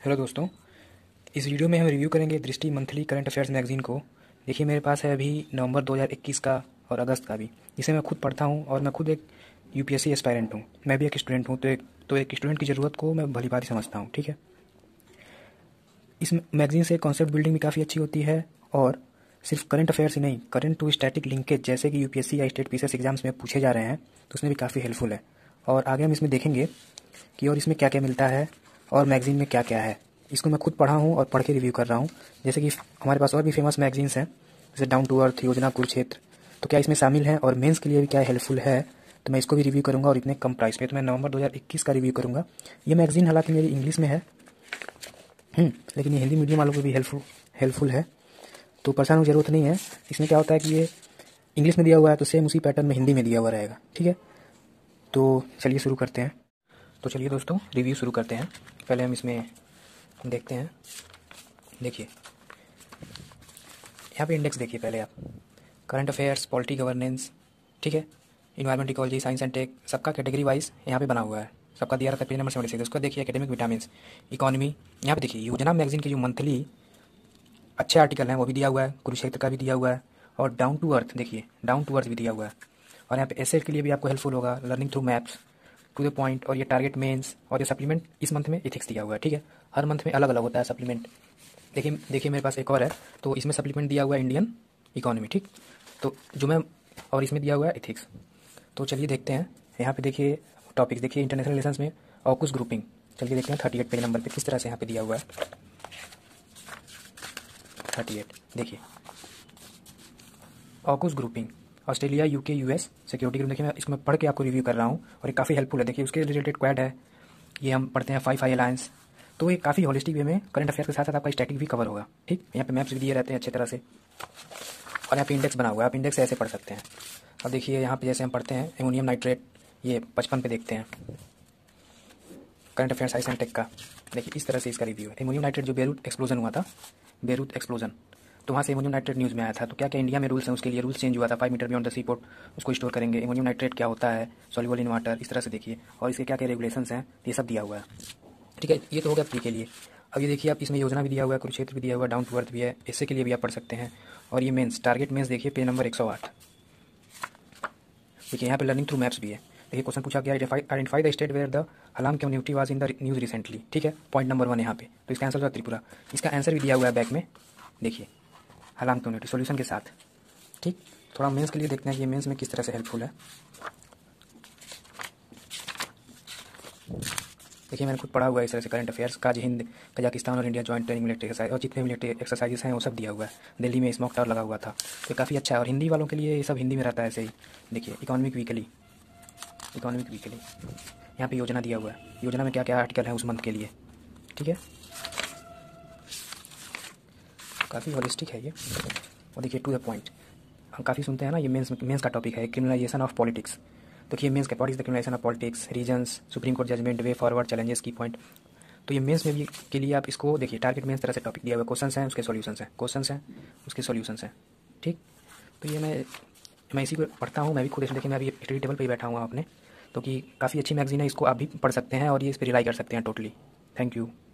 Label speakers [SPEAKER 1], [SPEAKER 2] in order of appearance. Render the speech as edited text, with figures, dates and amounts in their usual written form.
[SPEAKER 1] Hello दोस्तों, इस video में हम रिव्यू करेंगे दृष्टि मंथली करंट अफेयर्स मैगज़ीन को। देखिए मेरे पास है अभी नवंबर 2021 का और अगस्त का भी, जिसे मैं खुद पढ़ता हूँ और मैं खुद एक यूपीएससी एस्पायरेंट हूँ। मैं भी एक स्टूडेंट हूँ, तो एक स्टूडेंट की ज़रूरत को मैं भलीभांति समझता हूँ। ठीक है, इस मैगज़ीन से कॉन्सेप्ट बिल्डिंग भी काफ़ी अच्छी होती है और सिर्फ करंट अफेयर्स ही नहीं, करंट टू स्टैटिक लिंकेज जैसे कि यूपीएससी या स्टेट पीसीएस एग्जाम्स में पूछे जा रहे हैं, तो उसमें भी काफ़ी हेल्पफुल है। और आगे हम इसमें देखेंगे कि और इसमें क्या क्या मिलता है और मैगज़ीन में क्या क्या है। इसको मैं खुद पढ़ा हूँ और पढ़ के रिव्यू कर रहा हूँ। जैसे कि हमारे पास और भी फेमस मैगज़ीन्स हैं, जैसे डाउन टू अर्थ, योजना, कुरुक्षेत्र, तो क्या इसमें शामिल है और मेंस के लिए भी क्या हेल्पफुल है, तो मैं इसको भी रिव्यू करूँगा और इतने कम प्राइस पे। तो मैं नवंबर 2021 का रिव्यू करूँगा। ये मैगज़ीन हालांकि मेरी इंग्लिश में है, लेकिन ये हिंदी मीडियम वालों को भी हेल्पफुल है, तो परेशान होने की ज़रूरत नहीं है। इसमें क्या होता है कि ये इंग्लिश में दिया हुआ है तो सेम उसी पैटर्न में हिंदी में दिया हुआ रहेगा। ठीक है, तो चलिए शुरू करते हैं। तो चलिए दोस्तों, रिव्यू शुरू करते हैं। पहले हम इसमें देखते हैं। देखिए यहाँ पे इंडेक्स देखिए पहले आप, करंट अफेयर्स, पॉलिटी, गवर्नेंस, ठीक है, environment, ecology, science and tech, सबका कैटेगरी वाइज यहाँ पे बना हुआ है। सबका दिया रहता है पेज नंबर 76। उसका देखिए एकेडमिक, विटामिन्स, इकोनॉमी, यहाँ पे देखिए योजना मैगजीन के जो मंथली अच्छे आर्टिकल हैं वो भी दिया हुआ है, कुरुक्षेत्र का भी दिया हुआ है, और डाउन टू अर्थ देखिए, डाउन टू अर्थ भी दिया हुआ है। और यहाँ पे एसे के लिए भी आपको हेल्पफुल होगा, learning through maps, to the point, और ये टारगेट मेंस, और ये सप्लीमेंट इस मंथ में एथिक्स दिया हुआ है। ठीक है, हर मंथ में अलग अलग होता है सप्लीमेंट। देखिए मेरे पास एक और है, तो इसमें सप्लीमेंट दिया हुआ है इंडियन इकोनॉमी। ठीक, तो जो मैं, और इसमें दिया हुआ है एथिक्स। तो चलिए देखते हैं। यहाँ पे देखिए टॉपिक्स देखिए, इंटरनेशनल रिलेशंस में ऑकुस ग्रुपिंग। चलिए देखते हैं 38 पेज नंबर पे किस तरह से यहाँ पे दिया हुआ है। 38 देखिए, AUKUS grouping, Australia, UK, US security group. देखिए मैं इसको मैं पढ़ के आपको रिव्यू कर रहा हूँ और ये काफ़ी हेल्पफुल है। देखिए उसके रिलेटेड क्वाड है, ये हम पढ़ते हैं 5 अलायंस। तो ये काफ़ी होलिस्टिक वे में करंट अफेयर के साथ साथ आपका स्टैटिक भी कवर होगा। ठीक, यहाँ पे मैप्स भी दिए रहते हैं अच्छे तरह से, और यहाँ पे इंडेक्स बना हुआ है, आप इंडेक्स से ऐसे पढ़ सकते हैं। अब देखिए यहाँ पे जैसे हम पढ़ते हैं एमोनियम नाइट्रेट, ये 55 पे देखते हैं current affair science and tech का। देखिए इस तरह से इसका रिव्यू है। एमोनियम नाइट्रेट जो बेरूत एक्सप्लोजन हुआ था, बेरूत एक्सप्लोजन, तो वहाँ से एमोनियम नाइट्रेट न्यूज़ में आया था। तो क्या क्या इंडिया में रूल्स हैं, उसके लिए रूल्स चेंज हुआ था। 5 metre beyond the sea port उसको स्टोर करेंगे। एमोनियम नाइट्रेट क्या होता है, सॉल्युबल इन वाटर, इस तरह से देखिए, और इसके क्या क्या रेगुलेशंस हैं, ये सब दिया हुआ है। ठीक है, ये तो हो गया प्री के लिए। अब ये देखिए आप, इसमें योजना भी दिया हुआ है, कुरुक्षेत्र भी दिया हुआ है, डाउन टू अर्थ भी है, इससे के लिए भी आप पढ़ सकते हैं। और ये मेंस, टारगेट मेंस देखिए पेज नंबर 108। देखिए यहाँ पे लर्निंग थ्रू मैप्स भी है। देखिए क्वेश्चन पूछा गया, identify the state where the Halam community was in the news recently. ठीक है, पॉइंट नंबर 1 यहाँ पे, तो इसका आंसर था त्रिपुरा। इसका आंसर भी दिया हुआ है बैक में, देखिए हलाम कम्युनिटी सॉल्यूशन के साथ। ठीक, थोड़ा मेंस के लिए देखते हैं कि ये मेंस में किस तरह से हेल्पफुल है। देखिए मैंने खुद पढ़ा हुआ है इस तरह से current affairs. Kazind, Kazakhstan और India joint training military exercise, और जितने मिलिट्री एक्सरसाइजेस हैं वो सब दिया हुआ है। दिल्ली में स्मोक टावर लगा हुआ था, तो काफ़ी अच्छा है। और हिंदी वालों के लिए ये सब हिंदी में रहता है ऐसे ही। देखिए इकोनॉमिक वीकली, यहाँ पे योजना दिया हुआ है, योजना में क्या क्या आर्टिकल है उस मंथ के लिए। ठीक है, काफ़ी होलिस्टिक है ये। और देखिए टू द पॉइंट, हम काफ़ी सुनते हैं ना, ये मेंस का टॉपिक है, क्रिमिनलाइजेशन ऑफ पॉलिटिक्स। तो ये मेंस का what is the criminalisation of politics, reasons, supreme court judgment, way forward, challenges, key point. तो ये मेंस में भी के लिए आप इसको देखिए, टारगेट मेंस तरह से टॉपिक दिया हुआ है, क्वेश्चंस हैं उसके सॉल्यूशंस हैं, क्वेश्चंस हैं उसके सॉल्यूशंस हैं। ठीक, तो ये मैं इसी को पढ़ता हूँ। मैं भी खुद इसमें, देखिए मैं अभी स्टडी टेबल पर ही बैठा हुआ अपने, तो कि काफ़ी अच्छी मैगजीन है, इसको आप भी पढ़ सकते हैं और ये इस पर रिलाई कर सकते हैं टोटली। Thank you.